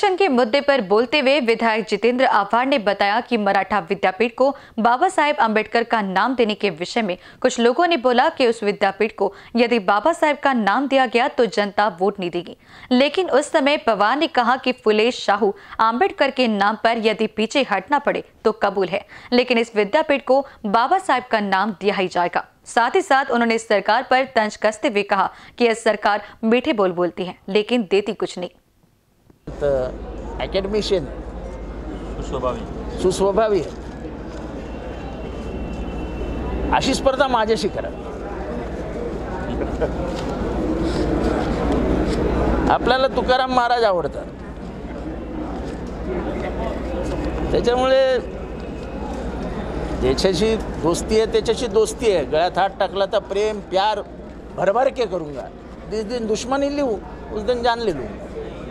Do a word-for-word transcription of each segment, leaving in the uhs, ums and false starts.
आरक्षण के मुद्दे पर बोलते हुए विधायक जितेंद्र आव्हाड ने बताया कि मराठा विद्यापीठ को बाबा साहेब अंबेडकर का नाम देने के विषय में कुछ लोगों ने बोला कि उस विद्यापीठ को यदि बाबा साहेब का नाम दिया गया तो जनता वोट नहीं देगी। लेकिन उस समय पवार ने कहा कि फुले शाहू अंबेडकर के नाम पर यदि पीछे हटना पड़े तो कबूल है, लेकिन इस विद्यापीठ को बाबा साहेब का नाम दिया ही जाएगा। साथ ही साथ उन्होंने सरकार पर तंज कसते हुए कहा कि यह सरकार मीठे बोल बोलती है लेकिन देती कुछ नहीं। अकॅडमिशियन सुस्वभावी अशी स्पर्धा माझ्याशी करा। आपल्याला तुकाराम महाराज आवडतात, त्याच्यामुळे ज्याच्याशी दोस्ती आहे त्याच्याशी दोस्ती आहे। गळ्यात हात टाकला तर प्रेम प्यार भरभर के करूंगा, जिस दिन दुश्मनी लिहू उस दिन जान ले लूंगा।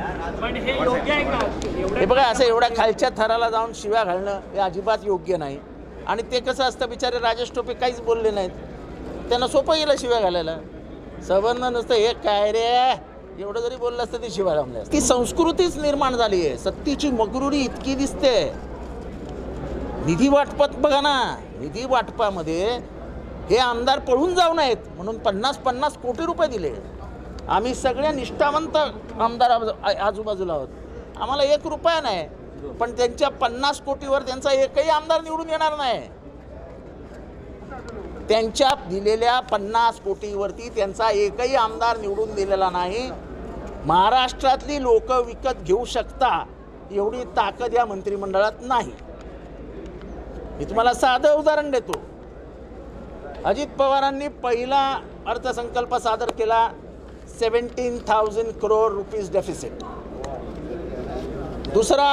हे बघा, असं एवढ्या खालच्या थराला जाऊन शिव्या घालणं हे अजिबात योग्य नाही। आणि ते कसं असतं, बिचारे राजेश टोपे काहीच बोलले नाहीत, त्यांना सोपं गेलं शिव्या घालायला। सबंध नसतं हे काय रे एवढं जरी बोललं असतं ते शिव्या घालले असते। ती संस्कृतीच निर्माण झाली आहे, सत्तेची मगरुरी इतकी दिसते। निधी वाटपात बघा ना, निधी वाटपामध्ये हे आमदार पळून जाऊ नयेत म्हणून पन्नास पन्नास कोटी रुपये दिले। आम्ही सगळे निष्ठावंत आमदार आजूबाजूला आहोत, आम्हाला एक रुपया नाही, पण त्यांच्या पन्नास कोटीवर त्यांचा एकही आमदार निवडून येणार नाही। त्यांच्या दिलेल्या पन्नास कोटीवरती त्यांचा एकही आमदार निवडून दिलेला नाही। महाराष्ट्रातली लोक विकत घेऊ शकता एवढी ताकद या मंत्रिमंडळात नाही। मी तुम्हाला साधं उदाहरण देतो। अजित पवारांनी पहिला अर्थसंकल्प सादर केला, seventeen thousand crore rupees deficit. दुसरा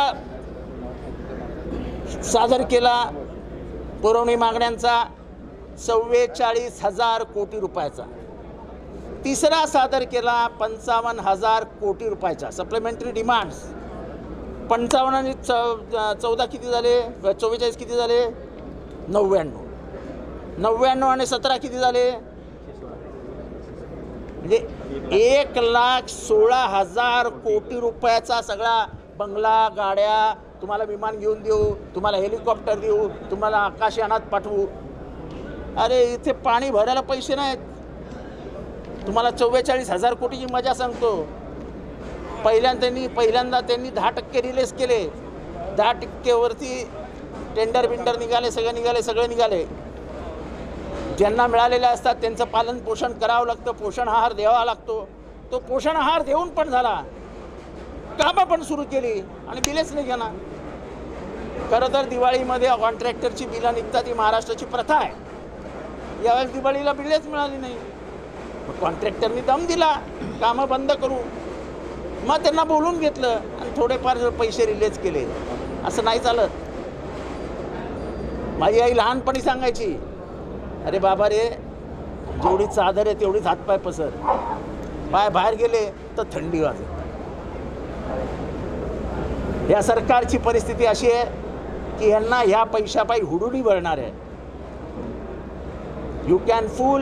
सादर केला पुरवणी मागण्यांचा चव्वेचाळीस हजार कोटी रुपयाचा। तिसरा सादर केला पंचावन्न हजार कोटी रुपयाचा सप्लिमेंटरी डिमांड्स। पंचावन्न आणि चौदा किती झाले, चव्वेचाळीस किती झाले, नव्याण्णव नव्याण्णव आणि सतरा किती झाले, म्हणजे एक लाख सोळा हजार कोटी रुपयाचा सगळा बंगला, गाड्या, तुम्हाला विमान घेऊन देऊ, तुम्हाला हेलिकॉप्टर देऊ, तुम्हाला आकाशयानात पाठवू। अरे इथे पाणी भरायला पैसे नाहीत। तुम्हाला चव्वेचाळीस हजार कोटीची मजा सांगतो। पहिल्यांदा त्यांनी पहिल्यांदा त्यांनी दहा टक्के रिलीज केले, दहा टक्केवरती टेंडर बिंडर निघाले, सगळे निघाले सगळे निघाले। ज्यांना मिळालेले असतात त्यांचं पालन पोषण करावं लागतं, पोषण आहार द्यावा लागतो। तो पोषण आहार देऊन पण झाला, कामं पण सुरू केली आणि बिलेच नाही घेणार। खरं तर दिवाळीमध्ये कॉन्ट्रॅक्टरची बिलं निघतात, ही महाराष्ट्राची प्रथा आहे। यावेळेस दिवाळीला बिलेच मिळाली नाही, मग कॉन्ट्रॅक्टरनी दम दिला, कामं बंद करू, मग त्यांना बोलून घेतलं आणि थोडेफार पैसे रिलीज केले। असं नाही चालत। माझी आई लहानपणी सांगायची, अरे बाबा रे, जेवढी चादर आहे तेवढीच हातपाय पसर, पाय बाहेर गेले तर थंडी वाजते। या सरकारची परिस्थिती अशी आहे की यांना ह्या पैशापायी हुडुडी भरणार आहे। You can fool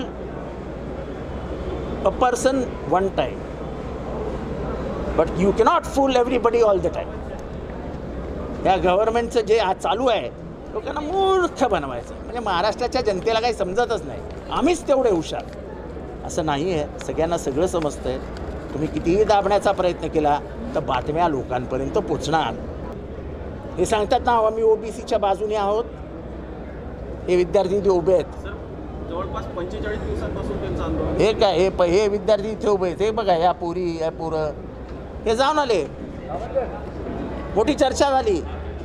a person one time, but you cannot fool everybody all the time. या गव्हर्नमेंटचं जे आज चालू आहे, लोकांना मूर्ख बनवायचं, म्हणजे महाराष्ट्राच्या जनतेला काही समजतच नाही, आम्हीच तेवढे हुशार, असं नाही आहे। सगळ्यांना सगळं समजतंय। तुम्ही कितीही दाबण्याचा प्रयत्न केला तर बातम्या लोकांपर्यंत पोचणार। हे सांगतात ना, आम्ही ओबीसीच्या बाजूने आहोत, हे विद्यार्थी इथे उभे आहेत। जवळपास पंचेचाळीस दिवसांपासून त्यांचं आंदोलन हे काय, हे हे विद्यार्थी इथे उभे आहेत, हे बघा, या पोरी या पोरं हे जाऊन आले, मोठी चर्चा झाली।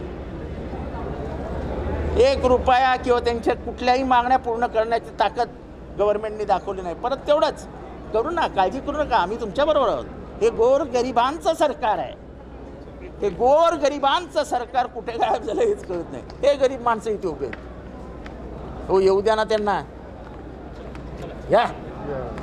एक रुपया किंवा त्यांच्या कुठल्याही मागण्या पूर्ण करण्याची ताकद गव्हर्नमेंटने दाखवली नाही। परत तेवढंच करू ना, काळजी करू नका, आम्ही तुमच्याबरोबर आहोत। हे गोर गरिबांचं सरकार आहे, हे गोर गरिबांचं सरकार कुठे गायब झालं हेच कळत नाही। हे गरीब माणसं इथे उभे आहेत, हो येऊ द्या ना त्यांना, या